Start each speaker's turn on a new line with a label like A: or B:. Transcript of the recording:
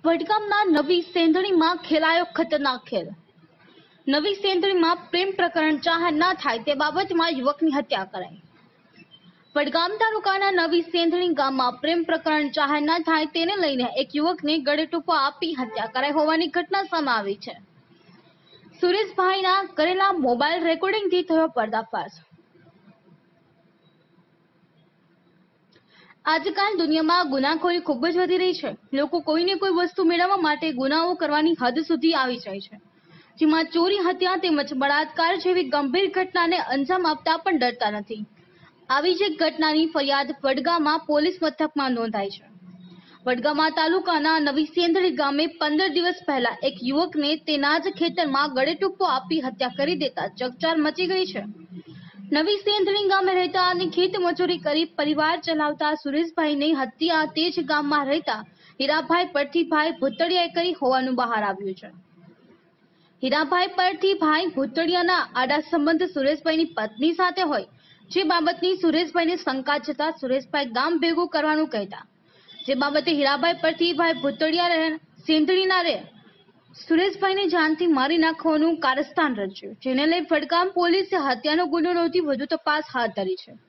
A: વડગામના નવી સેંધણીમાં ખેલાયો ખતરનાક ખેલ। નવી સેંધણીમાં પ્રેમ પ્રકરણ જાહેર ન થાય તે બાબતમાં યુવકની હત્યા કરાઈ। વડગામ તાલુકાના નવી સેંધણી ગામમાં પ્રેમ પ્રકરણ જાહેર ન થાય તેને લઈને એક યુવકને ગળે ટૂંપો આપી હત્યા કરાઈ હોવાની ઘટના સામે આવી છે। સુરેશભાઈના કરેલા મોબાઈલ રેકોર્ડિંગથી થયો પર્દાફાશ। આજકાલ દુનિયામાં ગુનાખોરી ખૂબ જ વધી રહી છે। લોકો કોઈને કોઈ વસ્તુ મેળવવા માટે ગુનાઓ કરવાની હદ સુધી આવી જાય છે, જેમાં ચોરી, હત્યા તેમજ બળાત્કાર જેવી ગંભીર ઘટનાને અંજામ આપતા પણ ડરતા નથી। આવી જ એક ઘટનાની ફરિયાદ વડગામમાં પોલીસ મથકમાં નોંધાઈ છે। વડગામ તાલુકાના નવી સેંધણી ગામે 15 દિવસ પહેલા એક યુવકને તેના જ ખેતરમાં ગળે ટૂંપો આપી હત્યા કરી દેતા ચકચાર મચી ગઈ છે। નવી સેંધણી ગામે રહેતા અને ખેત મજૂરી કરી પરિવાર ચલાવતા સુરેશભાઈની હત્યા તે જ ગામમાં રહેતા હીરાભાઈ પરથીભાઈ ભૂતડિયાએ કરી હોવાનું બહાર આવ્યું છે। હીરાભાઈ પરથીભાઈ ભૂતડિયાના આડા સંબંધ સુરેશભાઈની પત્ની સાથે હોય, જે બાબતની સુરેશભાઈને શંકા જતા સુરેશભાઈ ગામ ભેગું કરવાનું કહેતા, જે બાબતે હીરાભાઈ પરથીભાઈ ભૂતડિયા સેંધણીના રે સુરેશભાઈને જાનથી મારી નાખવાનું કારસ્તાન રચ્યું, જેને લઈ વડગામ પોલીસે હત્યાનો ગુનો નોંધી વધુ તપાસ હાથ ધરી છે।